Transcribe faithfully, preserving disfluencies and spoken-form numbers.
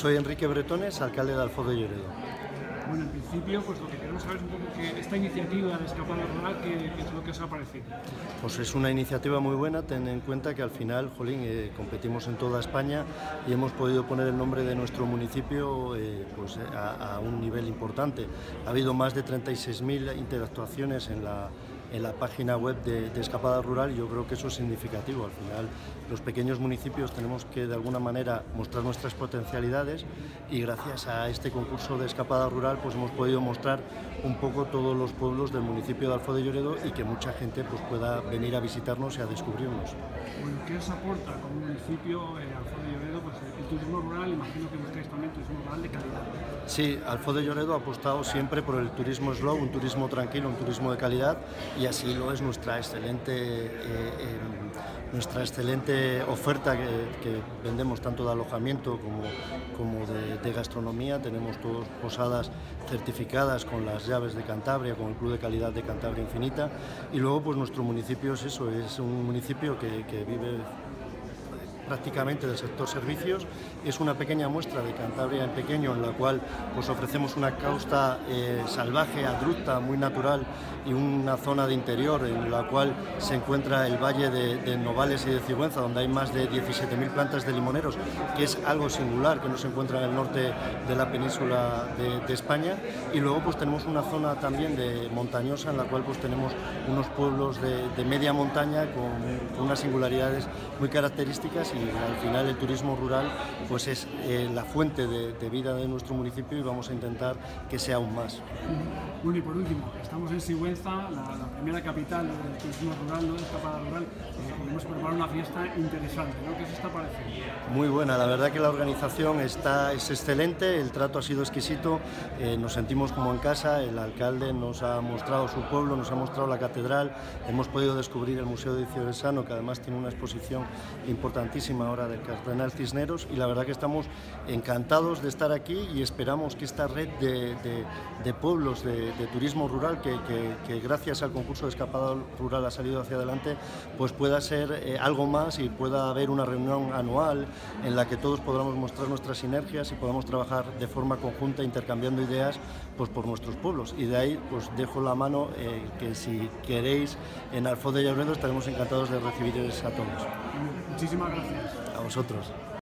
soy Enrique Bretones, alcalde de Alfoz de Lloredo. Bueno, en principio, pues lo que queremos saber es un poco que esta iniciativa de Escapada Rural, ¿qué, qué es lo que os ha parecido? Pues es una iniciativa muy buena, ten en cuenta que al final, jolín, eh, competimos en toda España y hemos podido poner el nombre de nuestro municipio eh, pues, a, a un nivel importante. Ha habido más de treinta y seis mil interactuaciones en la, en la página web de, de Escapada Rural y yo creo que eso es significativo. Al final, los pequeños municipios tenemos que de alguna manera mostrar nuestras potencialidades y gracias a este concurso de Escapada Rural pues hemos podido mostrar un poco todos los pueblos del municipio de Alfoz de Lloredo y que mucha gente pues, pueda venir a visitarnos y a descubrirnos. Bueno, ¿qué os aporta como municipio eh, Alfoz de Lloredo? Pues el turismo rural, imagino que buscáis también turismo rural de calidad. Sí, Alfoz de Lloredo ha apostado siempre por el turismo slow, un turismo tranquilo, un turismo de calidad y así lo es nuestra excelente, eh, eh, nuestra excelente oferta que, que vendemos tanto de alojamiento como, como de, de gastronomía. Tenemos todas posadas certificadas con las llaves de Cantabria, con el Club de Calidad de Cantabria Infinita y luego pues nuestro municipio es eso, es un municipio que, que vive prácticamente del sector servicios. Es una pequeña muestra de Cantabria en pequeño en la cual pues, ofrecemos una costa eh, salvaje, abrupta, muy natural y una zona de interior en la cual se encuentra el valle de, de Novales y de Cigüenza, donde hay más de diecisiete mil plantas de limoneros, que es algo singular que no se encuentra en el norte de la península de, de España. Y luego pues tenemos una zona también de montañosa en la cual pues tenemos unos pueblos de, de media montaña con, con unas singularidades muy características y al final el turismo rural pues es eh, la fuente de, de vida de nuestro municipio y vamos a intentar que sea aún más. Bueno, y por último, estamos en Sigüenza, la, la primera capital del turismo rural, ¿no? De Escapada Rural, eh, hemos preparado una fiesta interesante, ¿no? ¿Qué os está pareciendo? Muy buena, la verdad que la organización está, es excelente, el trato ha sido exquisito, eh, nos sentimos como en casa, el alcalde nos ha mostrado su pueblo, nos ha mostrado la catedral, hemos podido descubrir el Museo de Diocesano, que además tiene una exposición importantísima ahora del Cardenal Cisneros y la verdad que estamos encantados de estar aquí y esperamos que esta red de, de, de pueblos de, de turismo rural que, que, que gracias al concurso de Escapada Rural ha salido hacia adelante pues pueda ser eh, algo más y pueda haber una reunión anual en la que todos podamos mostrar nuestras sinergias y podamos trabajar de forma conjunta intercambiando ideas pues por nuestros pueblos y de ahí pues dejo la mano eh, que si queréis en Alfoz de Lloredo estaremos encantados de recibiros a todos. Muchísimas gracias. A vosotros.